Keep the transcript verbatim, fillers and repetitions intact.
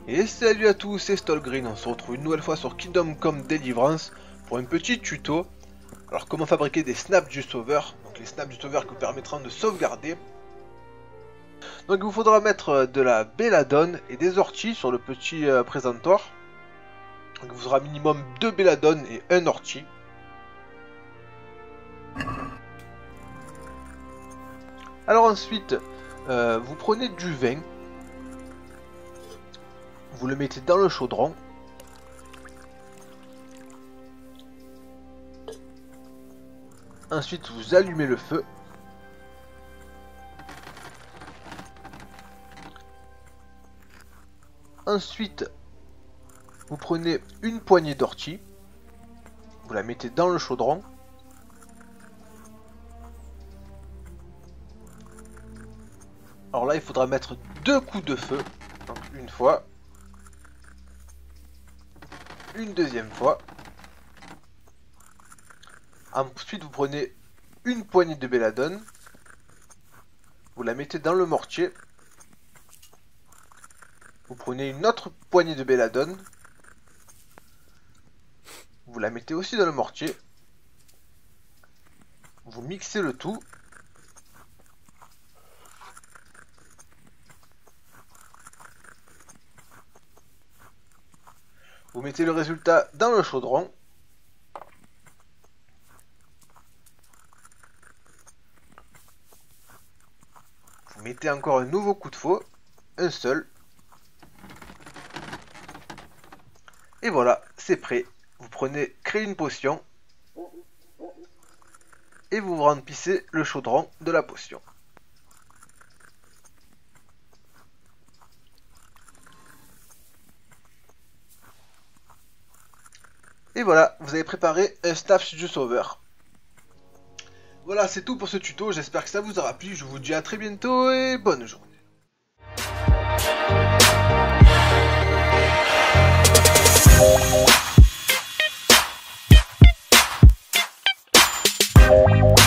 Et salut à tous, c'est Stolgreen, on se retrouve une nouvelle fois sur Kingdom Come Deliverance pour un petit tuto. Alors comment fabriquer des snaps du sauveur, donc les snaps du sauveur qui vous permettront de sauvegarder. Donc il vous faudra mettre de la belladone et des orties sur le petit euh, présentoir. Donc il vous faudra minimum deux belladone et un ortie. Alors ensuite, euh, vous prenez du vin. Vous le mettez dans le chaudron. Ensuite, vous allumez le feu. Ensuite, vous prenez une poignée d'ortie. Vous la mettez dans le chaudron. Alors là, il faudra mettre deux coups de feu. Donc une fois. Une deuxième fois. Ensuite, vous prenez une poignée de belladone. Vous la mettez dans le mortier. Vous prenez une autre poignée de belladone. Vous la mettez aussi dans le mortier. Vous mixez le tout. Vous mettez le résultat dans le chaudron. Vous mettez encore un nouveau coup de feu, un seul. Et voilà, c'est prêt. Vous prenez, créez une potion. Et vous remplissez le chaudron de la potion. Et voilà, vous avez préparé un staff du sauveur. Voilà, c'est tout pour ce tuto, j'espère que ça vous aura plu, je vous dis à très bientôt et bonne journée. We'll be right back.